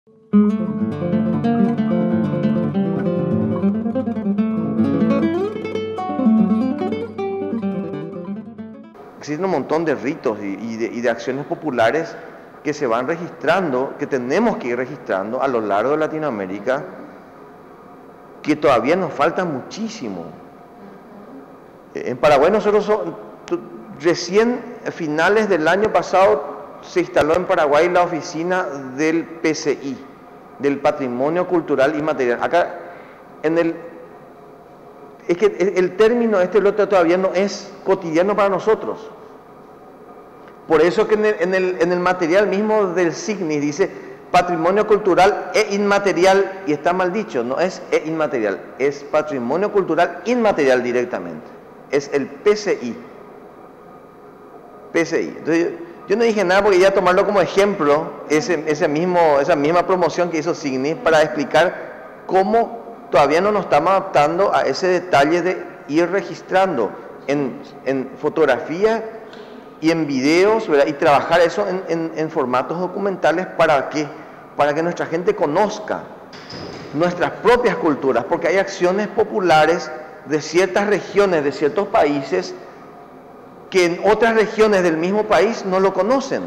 Existen un montón de ritos y de acciones populares que se van registrando, que tenemos que ir registrando a lo largo de Latinoamérica, que todavía nos falta muchísimo. En Paraguay recién a finales del año pasado se instaló en Paraguay la oficina del PCI, del Patrimonio Cultural Inmaterial. Acá es que el término todavía no es cotidiano para nosotros. Por eso que en el material mismo del SIGNI dice Patrimonio Cultural e Inmaterial, y está mal dicho, no es e inmaterial, es Patrimonio Cultural Inmaterial directamente. Es el PCI. Entonces, yo no dije nada porque iba a tomarlo como ejemplo, esa misma promoción que hizo SIGNI, para explicar cómo todavía no nos estamos adaptando a ese detalle de ir registrando en fotografía y en videos, ¿verdad? Y trabajar eso en formatos documentales. ¿Para qué? Para que nuestra gente conozca nuestras propias culturas, porque hay acciones populares de ciertas regiones, de ciertos países, que en otras regiones del mismo país no lo conocen.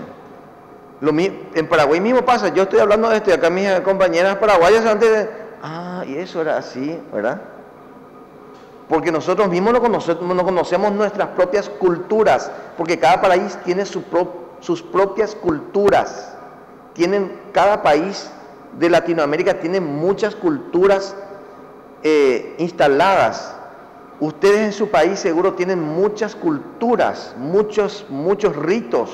En Paraguay mismo pasa, yo estoy hablando de esto y acá mis compañeras paraguayas antes de... y eso era así, ¿verdad? Porque nosotros mismos no conocemos nuestras propias culturas, porque cada país tiene sus propias culturas. Cada país de Latinoamérica tiene muchas culturas instaladas. Ustedes en su país seguro tienen muchas culturas, muchos ritos,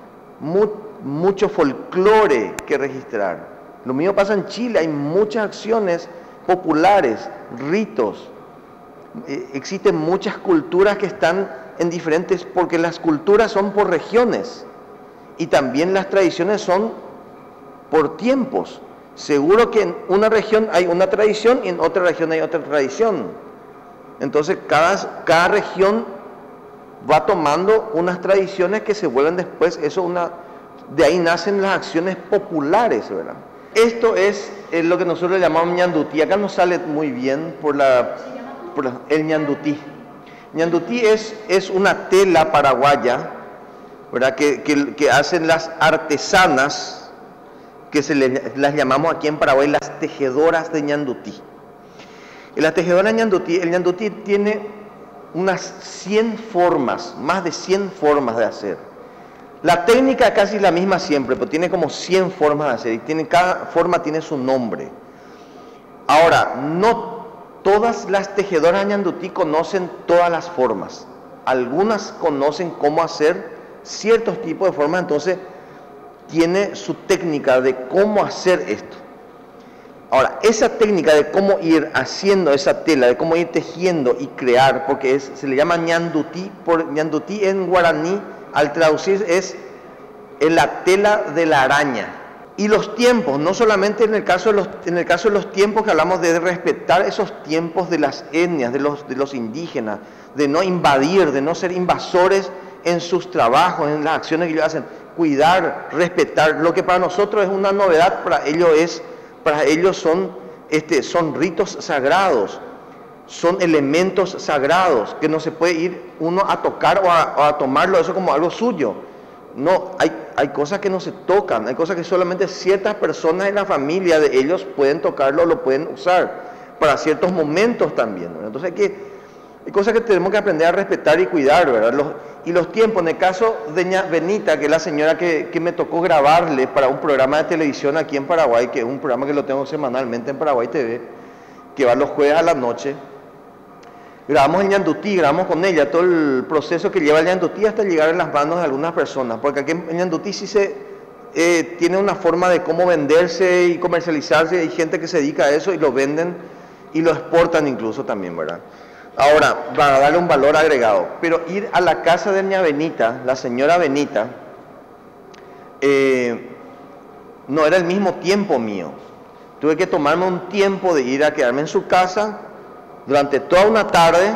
mucho folclore que registrar. Lo mismo pasa en Chile, hay muchas acciones populares, ritos. Existen muchas culturas que están en diferentes, porque las culturas son por regiones y también las tradiciones son por tiempos. Seguro que en una región hay una tradición y en otra región hay otra tradición. Entonces cada región va tomando unas tradiciones que se vuelven después, de ahí nacen las acciones populares, ¿verdad? Esto es lo que nosotros llamamos ñandutí. Acá nos sale muy bien por el ñandutí. Ñandutí es una tela paraguaya, ¿verdad? Que hacen las artesanas, que las llamamos aquí en Paraguay las tejedoras de ñandutí. Y la tejedora el ñandutí tiene unas 100 formas, más de 100 formas de hacer. La técnica casi es la misma siempre, pero tiene como 100 formas de hacer y cada forma tiene su nombre. Ahora, no todas las tejedoras de ñandutí conocen todas las formas. Algunas conocen cómo hacer ciertos tipos de formas, entonces tiene su técnica de cómo hacer esto. Ahora, esa técnica de cómo ir haciendo esa tela, de cómo ir tejiendo y crear, porque se le llama ñandutí, ñandutí en guaraní, al traducir es la tela de la araña. Y los tiempos, no solamente en el caso de los tiempos que hablamos de respetar esos tiempos de las etnias, de los indígenas, de no invadir, de no ser invasores en sus trabajos, en las acciones que ellos hacen, cuidar, respetar. Lo que para nosotros es una novedad, para ellos son ritos sagrados, son elementos sagrados que no se puede ir uno a tocar o a tomarlo eso como algo suyo. No, hay cosas que no se tocan, hay cosas que solamente ciertas personas en la familia de ellos pueden tocarlo o lo pueden usar para ciertos momentos también, ¿verdad? Entonces hay cosas que tenemos que aprender a respetar y cuidar, ¿verdad? Y los tiempos, en el caso de Ña Benita, que es la señora que me tocó grabarle para un programa de televisión aquí en Paraguay, que es un programa que lo tengo semanalmente en Paraguay TV, que va los jueves a la noche. Grabamos el ñandutí, grabamos con ella todo el proceso que lleva el ñandutí hasta llegar en las manos de algunas personas, porque aquí en ñandutí sí tiene una forma de cómo venderse y comercializarse, hay gente que se dedica a eso y lo venden y lo exportan incluso también, ¿verdad? Ahora, para darle un valor agregado, pero ir a la casa de Ña Benita, la señora Benita, no era el mismo tiempo mío. Tuve que tomarme un tiempo de ir a quedarme en su casa durante toda una tarde,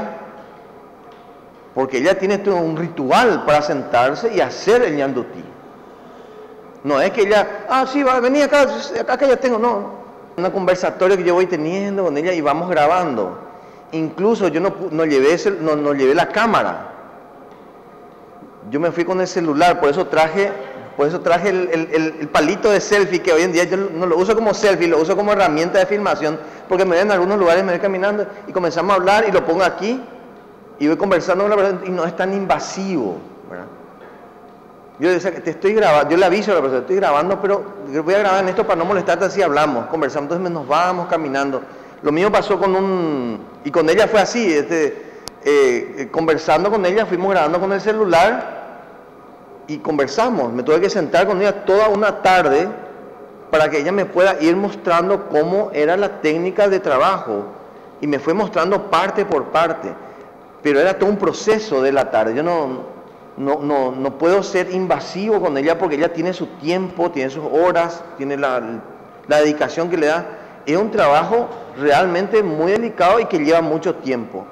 porque ella tiene todo un ritual para sentarse y hacer el ñandutí. No es que ella, sí, va, vení acá, acá ya tengo, no. Un conversatorio que yo voy teniendo con ella y vamos grabando. Incluso yo no llevé la cámara. Yo me fui con el celular, por eso traje el palito de selfie, que hoy en día yo no lo uso como selfie, lo uso como herramienta de filmación, porque me voy en algunos lugares, me voy caminando y comenzamos a hablar y lo pongo aquí y voy conversando con la persona y no es tan invasivo, ¿verdad? Yo decía que te estoy grabando, yo le aviso a la persona, estoy grabando, pero voy a grabar en esto para no molestarte, así hablamos, conversamos, entonces nos vamos caminando. Lo mío pasó y con ella fue así, conversando con ella, fuimos grabando con el celular y conversamos. Me tuve que sentar con ella toda una tarde para que ella me pueda ir mostrando cómo era la técnica de trabajo y me fue mostrando parte por parte, pero era todo un proceso de la tarde. Yo no puedo ser invasivo con ella porque ella tiene su tiempo, tiene sus horas, tiene la dedicación que le da. Es un trabajo realmente muy delicado y que lleva mucho tiempo.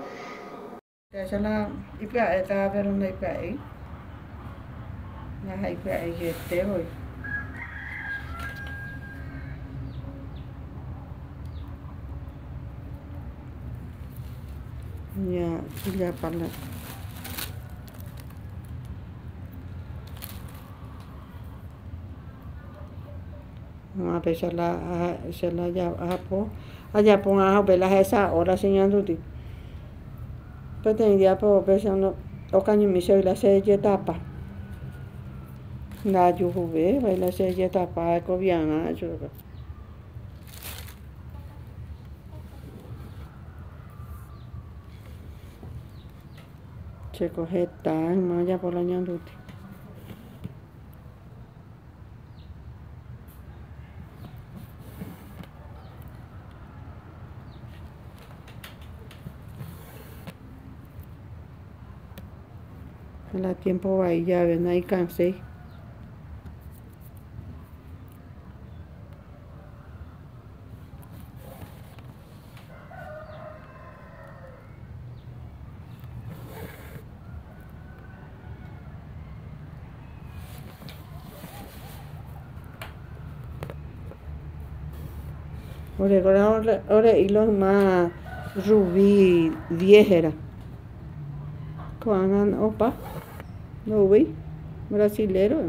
Ya parla. A pesar la ya po allá ponga velas esa hora señalando ti. Pero tendría por pensando o caño mi se la se etapa. La juve baila se etapa cobiana yo. Se coge tan maya por la ñanduti. La tiempo va y ya ven ahí cansé. Ahora hilos más rubí 10 era. Cuando opa, no vi, brasilero.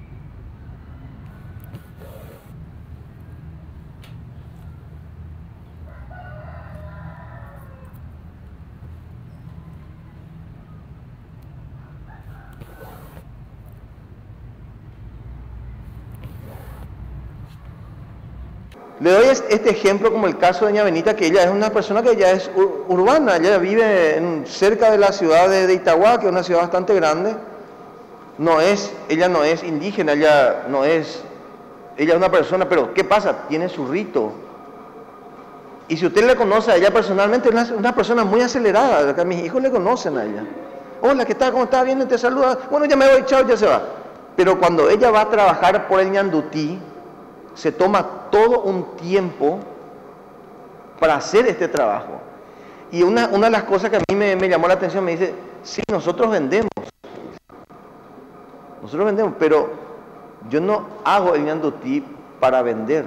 Le doy este ejemplo como el caso de doña Benita, que ella es una persona que ya es urbana, ella vive cerca de la ciudad de Itagua, que es una ciudad bastante grande. Ella no es indígena, ella es una persona, pero ¿qué pasa? Tiene su rito. Y si usted le conoce a ella personalmente, es una persona muy acelerada, que mis hijos le conocen a ella. Hola, ¿qué tal? ¿Cómo está? Bien, te saluda. Bueno, ya me voy, chao, ya se va. Pero cuando ella va a trabajar por el ñandutí, se toma todo un tiempo para hacer este trabajo. Y una de las cosas que a mí me llamó la atención, me dice, sí, nosotros vendemos, pero yo no hago el ñandutí para vender.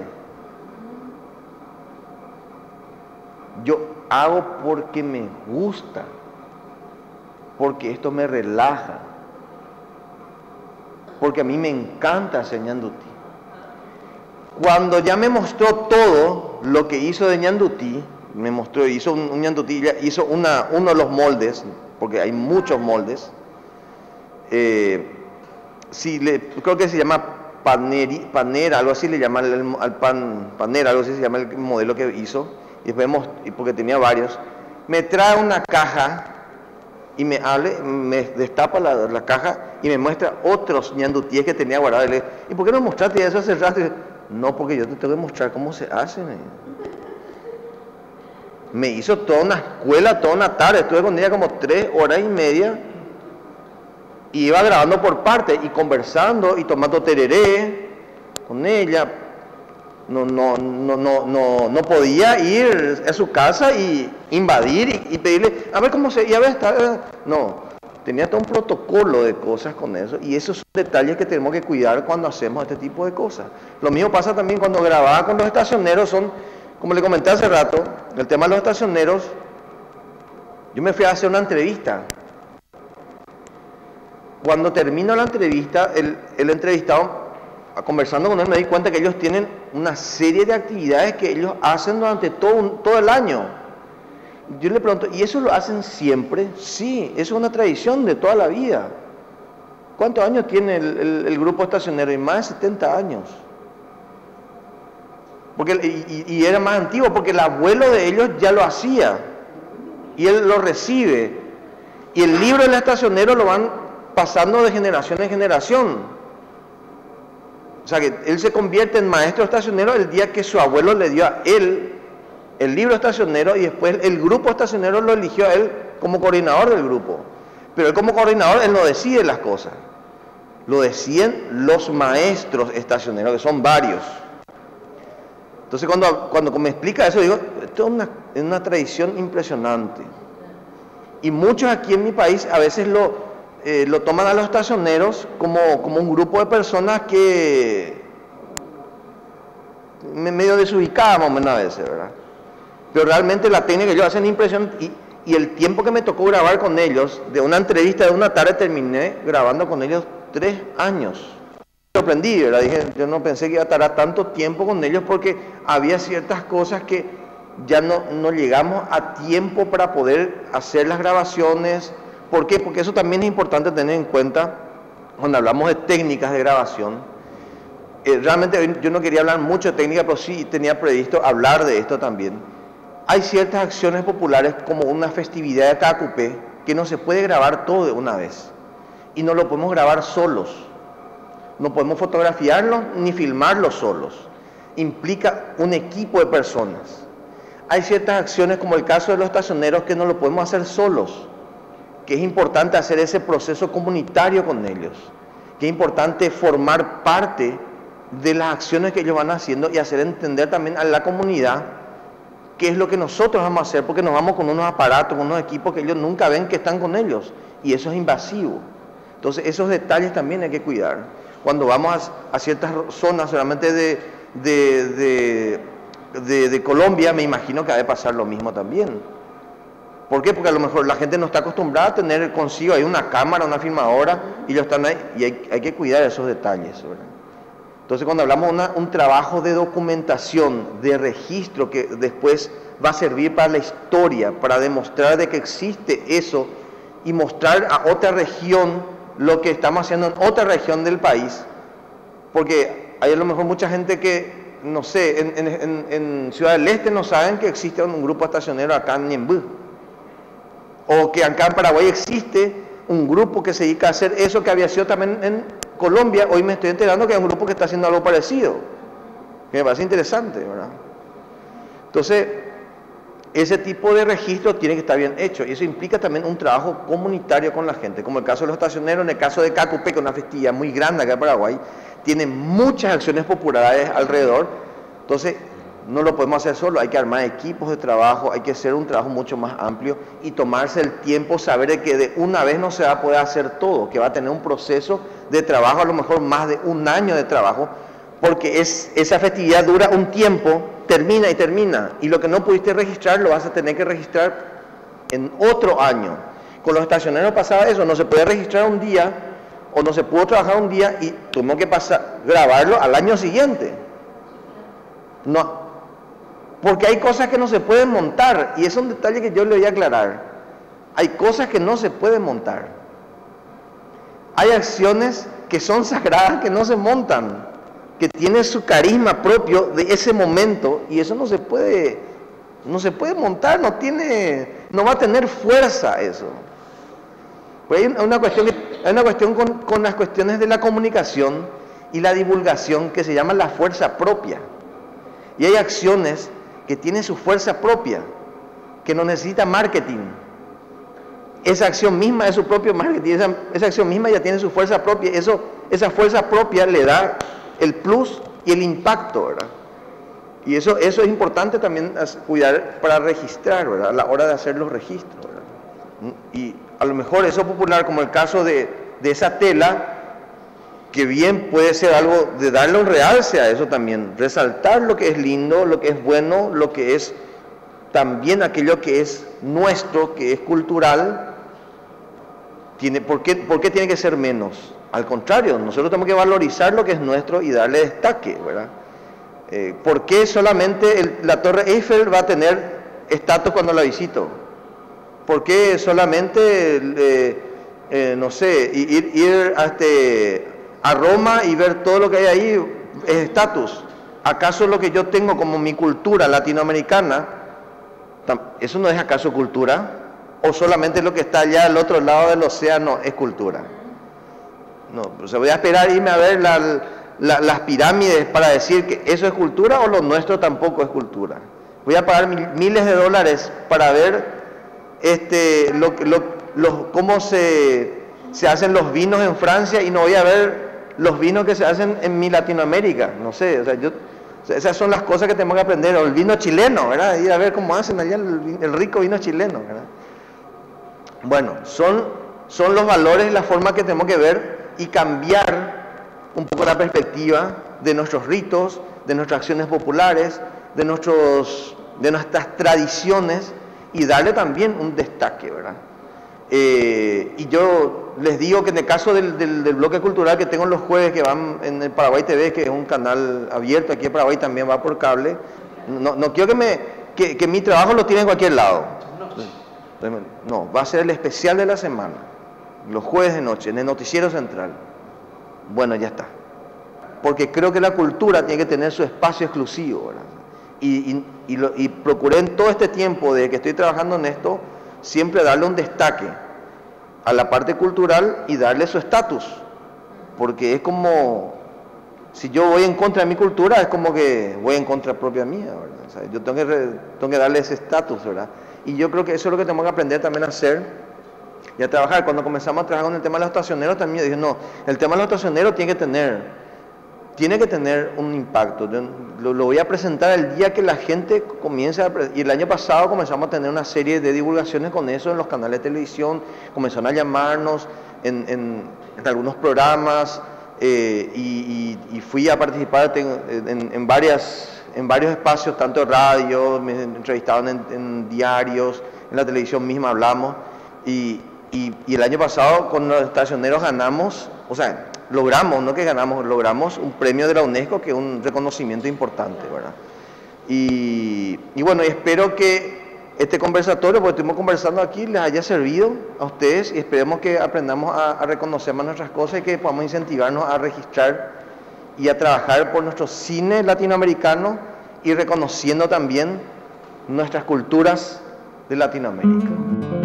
Yo hago porque me gusta, porque esto me relaja, porque a mí me encanta hacer ñandutí. Cuando ya me mostró todo lo que hizo de ñandutí, hizo un ñandutí, hizo uno de los moldes, porque hay muchos moldes, creo que se llama panera, algo así le llama al panera, algo así se llama el modelo que hizo, y después porque tenía varios, me trae una caja y me destapa la caja y me muestra otros ñandutíes que tenía guardados. ¿Y por qué no mostraste eso hace rato? No, porque yo te tengo que mostrar cómo se hacen. Me hizo toda una escuela, toda una tarde, estuve con ella como 3 horas y media y iba grabando por partes y conversando y tomando tereré con ella. No podía ir a su casa y invadir y pedirle, a ver cómo se, ya ves, no. Tenía todo un protocolo de cosas con eso, y esos son detalles que tenemos que cuidar cuando hacemos este tipo de cosas. Lo mismo pasa también cuando grababa con los estacioneros, como le comenté hace rato, el tema de los estacioneros. Yo me fui a hacer una entrevista. Cuando termino la entrevista, el entrevistado, conversando con él, me di cuenta que ellos tienen una serie de actividades que ellos hacen durante todo el año. Yo le pregunto, ¿y eso lo hacen siempre? Sí, eso es una tradición de toda la vida. ¿Cuántos años tiene el grupo estacionero? Y más de 70 años. Y era más antiguo, porque el abuelo de ellos ya lo hacía. Y él lo recibe. Y el libro del estacionero lo van pasando de generación en generación. O sea que él se convierte en maestro estacionero el día que su abuelo le dio a él el libro estacionero, y después el grupo estacionero lo eligió a él como coordinador del grupo. Pero él como coordinador, él no decide las cosas. Lo deciden los maestros estacioneros, que son varios. Entonces cuando me explica eso, digo, esto es una tradición impresionante. Y muchos aquí en mi país a veces lo toman a los estacioneros como un grupo de personas que medio desubicadas más o menos a veces, ¿verdad? Pero realmente la técnica que ellos hacen impresión, y el tiempo que me tocó grabar con ellos, de una entrevista de una tarde, terminé grabando con ellos 3 años. Me sorprendí, ¿verdad? Dije, yo no pensé que iba a tardar tanto tiempo con ellos, porque había ciertas cosas que ya no llegamos a tiempo para poder hacer las grabaciones. ¿Por qué? Porque eso también es importante tener en cuenta cuando hablamos de técnicas de grabación. Realmente yo no quería hablar mucho de técnica, pero sí tenía previsto hablar de esto también. Hay ciertas acciones populares, como una festividad de Cacupé, que no se puede grabar todo de una vez. Y no lo podemos grabar solos. No podemos fotografiarlo ni filmarlo solos. Implica un equipo de personas. Hay ciertas acciones, como el caso de los estacioneros, que no lo podemos hacer solos. Que es importante hacer ese proceso comunitario con ellos. Que es importante formar parte de las acciones que ellos van haciendo y hacer entender también a la comunidad qué es lo que nosotros vamos a hacer, porque nos vamos con unos aparatos, con unos equipos que ellos nunca ven que están con ellos, y eso es invasivo. Entonces esos detalles también hay que cuidar. Cuando vamos a ciertas zonas, solamente de Colombia, me imagino que ha de pasar lo mismo también. ¿Por qué? Porque a lo mejor la gente no está acostumbrada a tener consigo ahí una cámara, una filmadora, y ellos están ahí, y hay que cuidar esos detalles, ¿verdad? Entonces, cuando hablamos de un trabajo de documentación, de registro, que después va a servir para la historia, para demostrar de que existe eso, y mostrar a otra región lo que estamos haciendo en otra región del país, porque hay a lo mejor mucha gente que, no sé, en Ciudad del Este no saben que existe un grupo estacionero acá en Ñemby, o que acá en Paraguay existe un grupo que se dedica a hacer eso que había sido también en Colombia. Hoy me estoy enterando que hay un grupo que está haciendo algo parecido, que me parece interesante, ¿verdad? Entonces, ese tipo de registro tiene que estar bien hecho, y eso implica también un trabajo comunitario con la gente, como el caso de los estacioneros. En el caso de Cacupé, que es una festividad muy grande acá en Paraguay, tiene muchas acciones populares alrededor. Entonces, no lo podemos hacer solo, hay que armar equipos de trabajo, hay que hacer un trabajo mucho más amplio y tomarse el tiempo, saber que de una vez no se va a poder hacer todo, que va a tener un proceso de trabajo, a lo mejor más de 1 año de trabajo, porque esa festividad dura un tiempo, termina, y lo que no pudiste registrar lo vas a tener que registrar en otro año. Con los estacioneros pasaba eso, no se puede registrar un día, o no se pudo trabajar un día, y tuvimos que grabarlo al año siguiente. No, porque hay cosas que no se pueden montar, y es un detalle que yo le voy a aclarar. Hay cosas que no se pueden montar. Hay acciones que son sagradas, que no se montan, que tienen su carisma propio de ese momento, y eso no se puede montar, no va a tener fuerza eso. Pues hay una cuestión con las cuestiones de la comunicación y la divulgación que se llama la fuerza propia. Y hay acciones que tienen su fuerza propia, que no necesita marketing. Esa acción misma es su propio marketing, esa acción misma ya tiene su fuerza propia. Esa fuerza propia le da el plus y el impacto, ¿verdad? Y eso es importante también cuidar para registrar, ¿verdad? A la hora de hacer los registros, ¿verdad? Y a lo mejor eso popular, como el caso de esa tela, que bien puede ser algo de darle un realce a eso también, resaltar lo que es lindo, lo que es bueno, lo que es también aquello que es nuestro, que es cultural. ¿Por qué tiene que ser menos? Al contrario, nosotros tenemos que valorizar lo que es nuestro y darle destaque, ¿verdad? ¿Por qué solamente la Torre Eiffel va a tener estatus cuando la visito? ¿Por qué solamente, no sé, ir a Roma y ver todo lo que hay ahí es estatus? ¿Acaso lo que yo tengo como mi cultura latinoamericana, eso no es acaso cultura? ¿O solamente lo que está allá al otro lado del océano es cultura? No, pues voy a esperar irme a ver las pirámides para decir que eso es cultura, o lo nuestro tampoco es cultura. Voy a pagar miles de dólares para ver cómo se hacen los vinos en Francia, y no voy a ver los vinos que se hacen en mi Latinoamérica. No sé, o sea, esas son las cosas que tenemos que aprender. O el vino chileno, ¿verdad? Ir a ver cómo hacen allá el rico vino chileno, ¿verdad? Bueno, son los valores y la forma que tenemos que ver y cambiar un poco la perspectiva de nuestros ritos, de nuestras acciones populares, de nuestras tradiciones, y darle también un destaque, ¿verdad? Y yo les digo que en el caso del bloque cultural que tengo los jueves, que van en el Paraguay TV, que es un canal abierto aquí en Paraguay, también va por cable, no quiero que mi trabajo lo tiene en cualquier lado. No, va a ser el especial de la semana, los jueves de noche, en el Noticiero Central. Bueno, ya está. Porque creo que la cultura tiene que tener su espacio exclusivo, ¿verdad? Y procuré en todo este tiempo de que estoy trabajando en esto, siempre darle un destaque a la parte cultural y darle su estatus. Porque es como, si yo voy en contra de mi cultura, es como que voy en contra propia mía, ¿verdad? O sea, yo tengo que darle ese estatus, ¿verdad? Y yo creo que eso es lo que tenemos que aprender también a hacer y a trabajar. Cuando comenzamos a trabajar con el tema de los estacioneros, también yo dije, no, el tema de los estacioneros tiene que tener un impacto. Lo voy a presentar el día que la gente comience y el año pasado comenzamos a tener una serie de divulgaciones con eso en los canales de televisión, comenzaron a llamarnos en algunos programas, y fui a participar en varios espacios, tanto en radio, me entrevistaban en diarios, en la televisión misma hablamos, y el año pasado con los estacioneros ganamos, o sea, logramos un premio de la UNESCO, que es un reconocimiento importante, ¿verdad? Y bueno, y espero que este conversatorio, porque estuvimos conversando aquí, les haya servido a ustedes, y esperemos que aprendamos a reconocer más nuestras cosas y que podamos incentivarnos a registrar y a trabajar por nuestro cine latinoamericano y reconociendo también nuestras culturas de Latinoamérica.